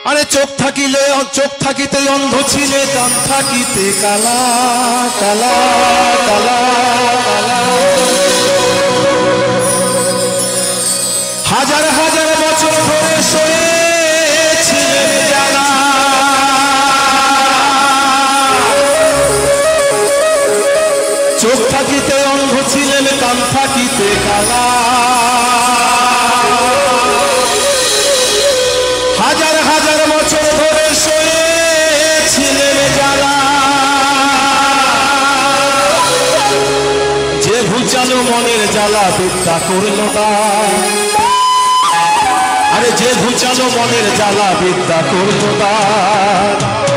আরে চোখ থাকিতে অন্ধ ছিলে, কান থাকিতে কালা কালা কালা কালা। হাজার হাজার বছর ধরে শুয়েছিলেন যারা, চোখ থাকিতে অন্ধ ছিলেন, কান থাকিতে কালা। হাজার হাজার বছর ধরে শুয়েছিলেন যারা, যে ঘুচালো মনের জ্বালা বিদ্যা করল দান। আরে যে ঘুচালো মনের জ্বালা বিদ্যা করল দান।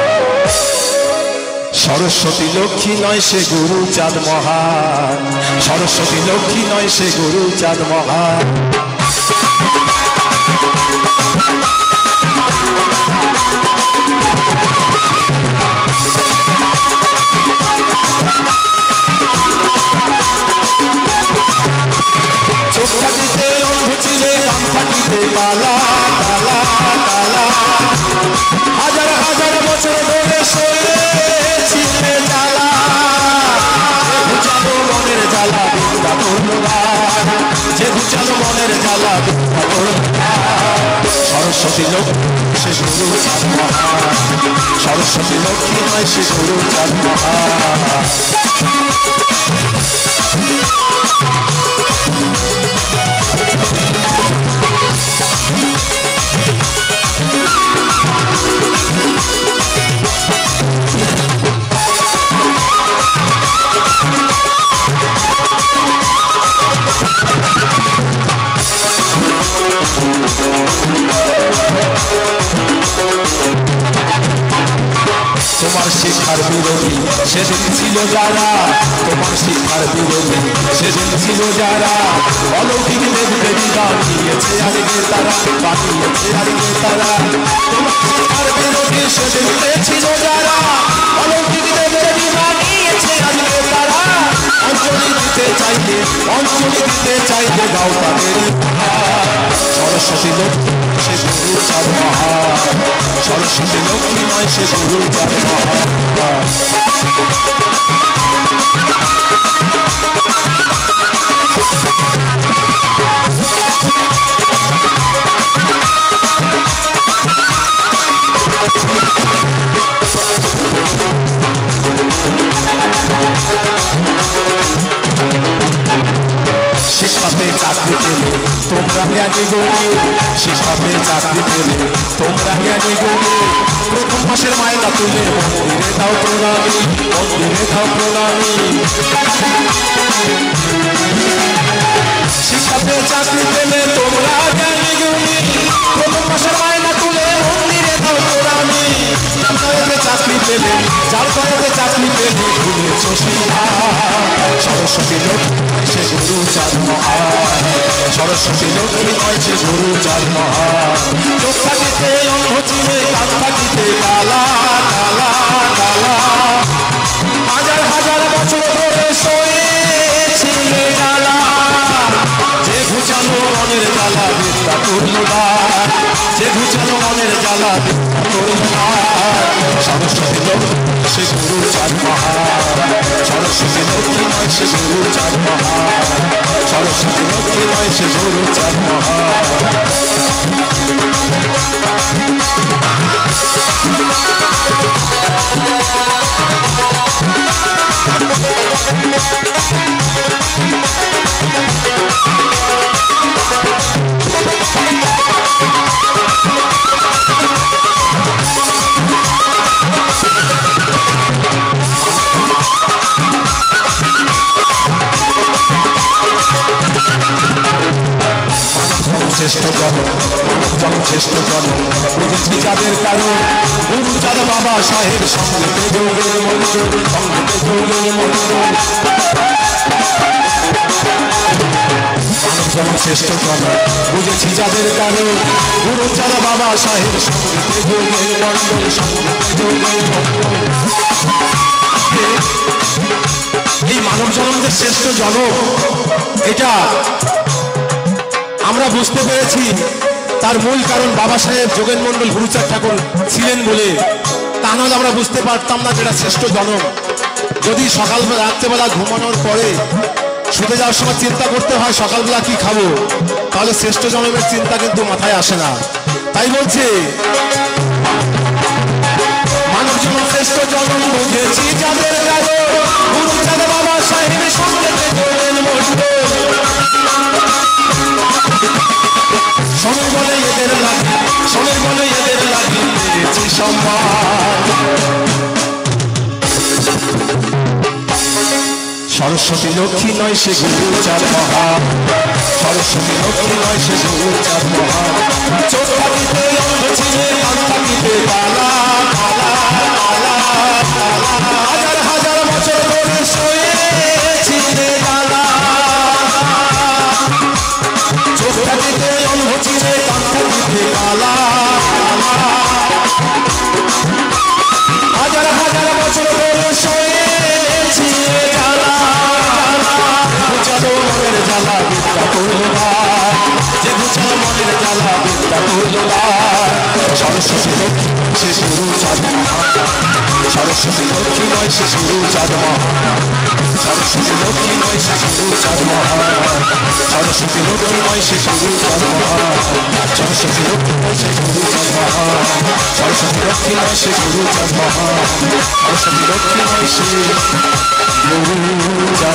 সরস্বতী লক্ষ্মী নয় সে গুরু চাঁদ মহান, সরস্বতী লক্ষ্মী নয় সে গুরু চাঁদ মহান। চোখ থাকিতে অন্ধ ছিলে, কান থাকিতে কালা কালা কালা। হাজার হাজার বছর ধরে শুয়েছিলে জ্বালা, যে ঘুচালো মনের জ্বালা বিদ্যা করল দান। যে ঘুচালো মনের জ্বালা বিদ্যা করল দান। সরস্বতী লক্ষ্মী সে গুরু চাঁদ মহান, সরস্বতী লক্ষ্মী নয় সে গুরু চাঁদ মহান। তোমার শিক্ষার বিরোধী সেদিন ছিল যারা, তোমার শিক্ষার বিরোধী সেদিন ছিল যারা, অলৌকিক দেব দেবী বানিয়েছে আজকে তারা, বানিয়েছে আজকে তারা। তোমার শিক্ষার বিরোধী সেদিন ছিল যারা, অলৌকিক দেব দেবী বানিয়েছে আজকে তারা। অঞ্জলি দিতে চাইলে, অঞ্জলি দিতে চাইলে গাও তাদের। সরস্বতী লক্ষ্মী সে গুরু চাঁদ মহান, সরস্বতী লক্ষ্মী নয় সে গুরু চাঁদ মহান। শিক্ষাতে চাকরি পেলে তোমরা জ্ঞানী গৌরী, শিক্ষাতে চাকরি পেলে তোমরা জ্ঞানী গৌরী। প্রথম মাসের মায়না তুলে মন্দিরে দাও প্রণামী, মন্দিরে দাও প্রণামী। শিক্ষাতে চাকরি পেলে তোমরা জ্ঞানী গৌরী, প্রথম মাসের মায়না তুলে মন্দিরে দাও প্রণামী। চাকরি পেলে, যার ঘরেতে চাকরি পেলে ভুলেছ সীমা। সরস্বতী লক্ষ্মী সে গুরু চাঁদ মহান, সরস্বতী লক্ষ্মী নয় সে গুরু চাঁদ মহান। চোখ থাকিতে অন্ধ ছিলে, কান থাকিতে কালা কালা কালা। হাজার হাজার বছর ধরে শুয়েছিলে জ্বালা, যে ঘুচালো মনের জ্বালা বিদ্যা করল দান। যে ঘুচালো মনের জ্বালা বিদ্যা করল দান। সরস্বতী লক্ষ্মী সে গুরু চাঁদ মহান, সরস্বতী লক্ষ্মী নয় সে গুরু চাঁদ মহান, সরস্বতী লক্ষ্মী নয় সে গুরু চাঁদ মহান। শ্রেষ্ঠ জন, শ্রেষ্ঠ জন বুঝেছি যাদের কারণ, গুরু চাঁদ বাবা সাহেব সঙ্গীতে যোগের মন্ত্র, সঙ্গীতে যোগের মন্ত্র। মানব শ্রেষ্ঠ জন বুঝেছি যাদের কারণ, গুরু চাঁদ বাবা সাহেব সঙ্গীতে যোগের মন্ত্র, সঙ্গীতে যোগের মন্ত্র। এই মানব জনমদের শ্রেষ্ঠ জনক, এটা আমরা বুঝতে পেরেছি তার মূল কারণ বাবা সাহেব যোগেন মন্ডল গুরুচাঁদ ঠাকুর ছিলেন বলে। তা নাহলে আমরা বুঝতে পারতাম না যেটা শ্রেষ্ঠ জনম। যদি সকালবেলা রাত্রেবেলা ঘুমানোর পরে শুতে যাওয়ার সময় চিন্তা করতে হয় সকালবেলা কি খাবো, তাহলে শ্রেষ্ঠ জনমের চিন্তা কিন্তু মাথায় আসে না। তাই বলছে মানব জীবন শ্রেষ্ঠ জনম বুঝেছি যাদের কারো গুরুচাঁদ বাবা সাহেবের সঙ্গে যোগেন মন্ডল। সময় বলে এদের লাগে, সময় বলে এদের লাগে পেয়েছি সম্মান। সরস্বতী লক্ষ্মী নয় সে গুরুচাঁদ মহান, সরস্বতী লক্ষ্মী নয় সে গুরুচাঁদ মহান। চোখ থাকিতে অন্ধ ছিলে, কান থাকিতে কালা কালা কালা কালা। হাজার হাজার বছর ধরে শুয়েছিলে কালা। চোখ থাকিতে অন্ধ ছিলে, কান থাকিতে কালা কালা। হাজার হাজার বছর ধরে শুয়েছিলে কালা। মনের জ্বালা বিদ্যা করলো না, যে বুঝাল মনের জ্বালা বিদ্যা করলো না। সরস্বতী লক্ষ্মী সে গুরুচাঁদ মহান, সরস্বতী লক্ষ্মী নয় সে গুরুচাঁদ মহান, সরস্বতী লক্ষ্মী নয় সে গুরুচাঁদ মহান, সরস্বতী লক্ষ্মী নয় সে গুরুচাঁদ মহান, সরস্বতী লক্ষ্মী নয় সে গুরুচাঁদ মহান, সরস্বতী লক্ষ্মী নয় সে গুরুচাঁদ মহান, সরস্বতী লক্ষ্মী নয় সে গুরুচাঁদ।